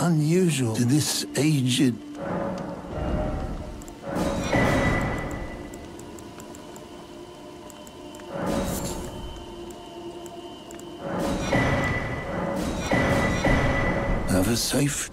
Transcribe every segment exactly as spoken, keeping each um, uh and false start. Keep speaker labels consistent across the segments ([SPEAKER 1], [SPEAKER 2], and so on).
[SPEAKER 1] unusual to this aged... Have a safe...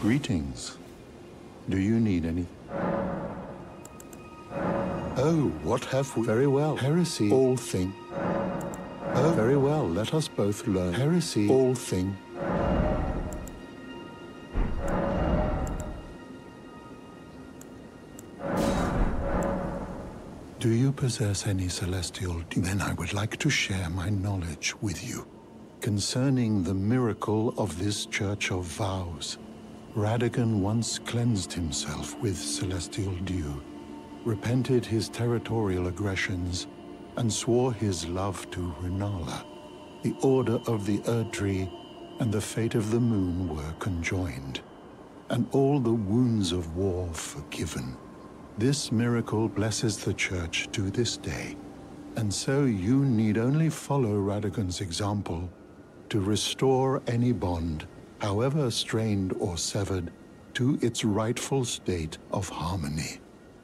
[SPEAKER 1] Greetings. Do you need any? Oh, what have we? Very well. Heresy, all thing. Oh, very well. Let us both learn. Heresy, all thing. Do you possess any celestial? Then I would like to share my knowledge with you concerning the miracle of this Church of Vows. Radagon once cleansed himself with celestial dew, repented his territorial aggressions, and swore his love to Renala. The Order of the Erdtree and the fate of the Moon were conjoined, and all the wounds of war forgiven. This miracle blesses the Church to this day, and so you need only follow Radagon's example to restore any bond, however strained or severed, to its rightful state of harmony.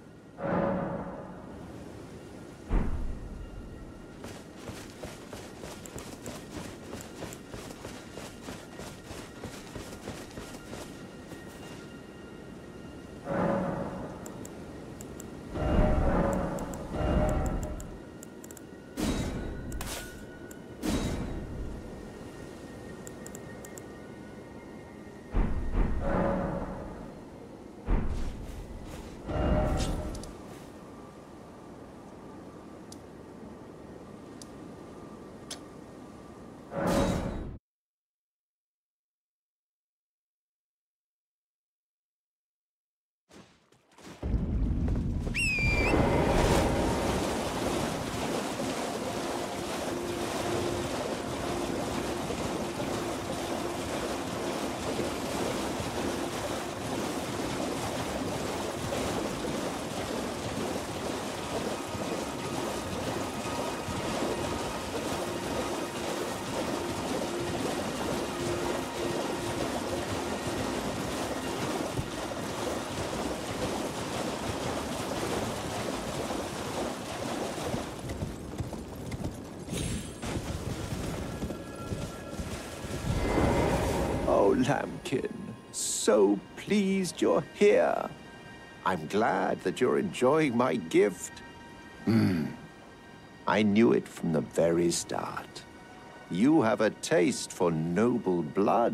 [SPEAKER 2] Lambkin, so pleased you're here. I'm glad that you're enjoying my gift. Hmm. I knew it from the very start. You have a taste for noble blood.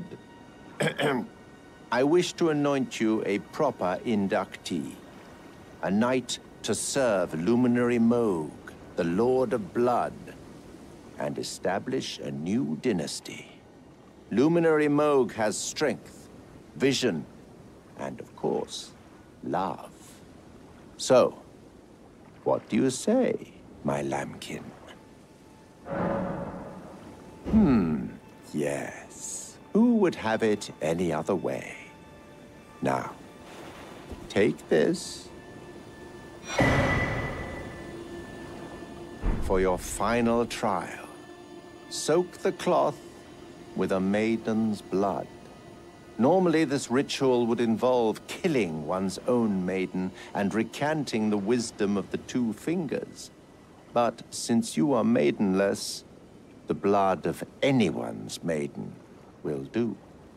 [SPEAKER 2] I wish to anoint you a proper inductee, a knight to serve Luminary Moog, the Lord of Blood, and establish a new dynasty. Luminary Moog has strength, vision, and of course, love. So, what do you say, my lambkin? Hmm, yes. Who would have it any other way? Now, take this for your final trial. Soak the cloth with a maiden's blood. Normally, this ritual would involve killing one's own maiden and recanting the wisdom of the two fingers. But since you are maidenless, the blood of anyone's maiden will do.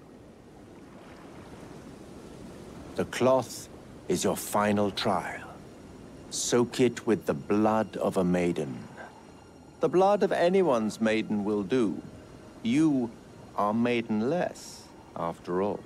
[SPEAKER 2] The cloth is your final trial. Soak it with the blood of a maiden. The blood of anyone's maiden will do. You are maidenless, after all.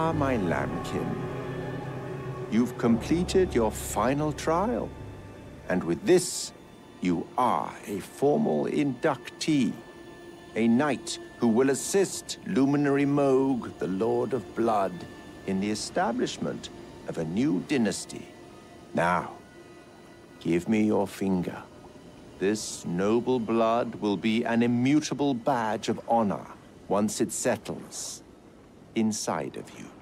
[SPEAKER 2] Ah, my lambkin. You've completed your final trial. And with this, you are a formal inductee. A knight who will assist Luminary Moog, the Lord of Blood, in the establishment of a new dynasty. Now, give me your finger. This noble blood will be an immutable badge of honor once it settles inside of you.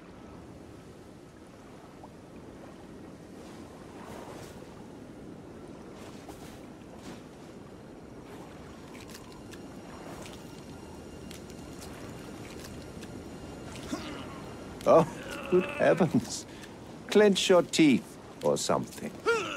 [SPEAKER 2] Oh, good heavens. Clench your teeth or something.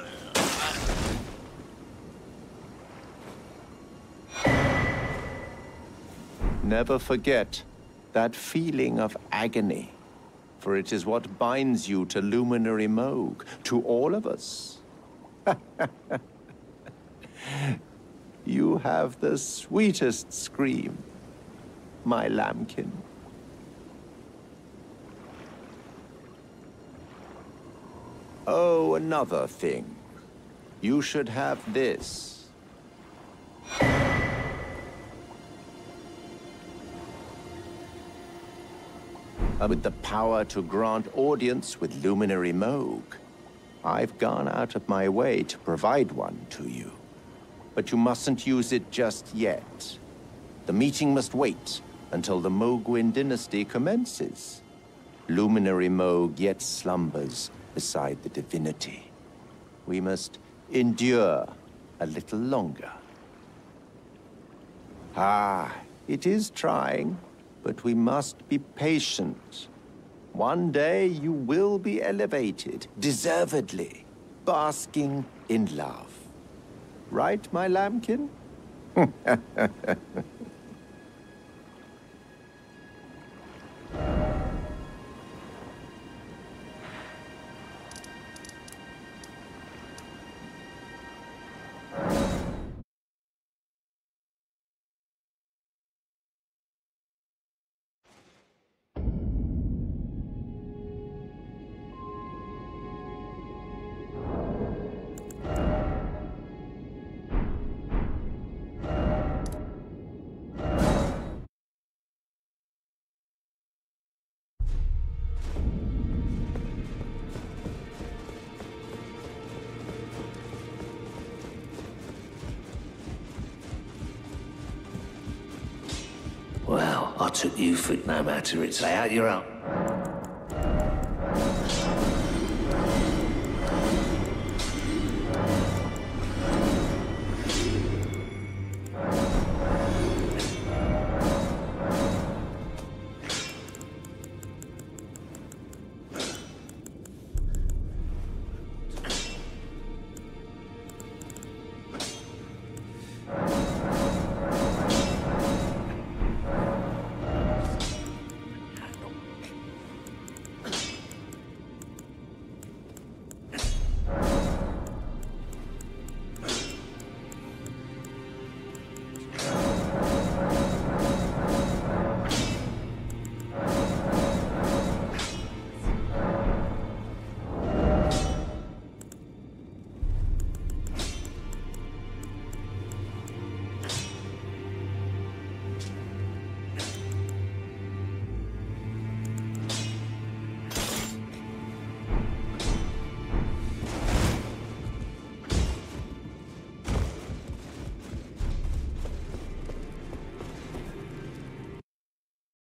[SPEAKER 2] Never forget that feeling of agony, for it is what binds you to Luminary Moog, to all of us. You have the sweetest scream, my lambkin. Oh, another thing. You should have this. With the power to grant audience with Luminary Moog. I've gone out of my way to provide one to you. But you mustn't use it just yet. The meeting must wait until the Moogwyn dynasty commences. Luminary Moog yet slumbers beside the divinity. We must endure a little longer. Ah, it is trying, but we must be patient. One day you will be elevated, deservedly, basking in love. Right, my lambkin?
[SPEAKER 3] Well, I took you for no matter it's out, you're up.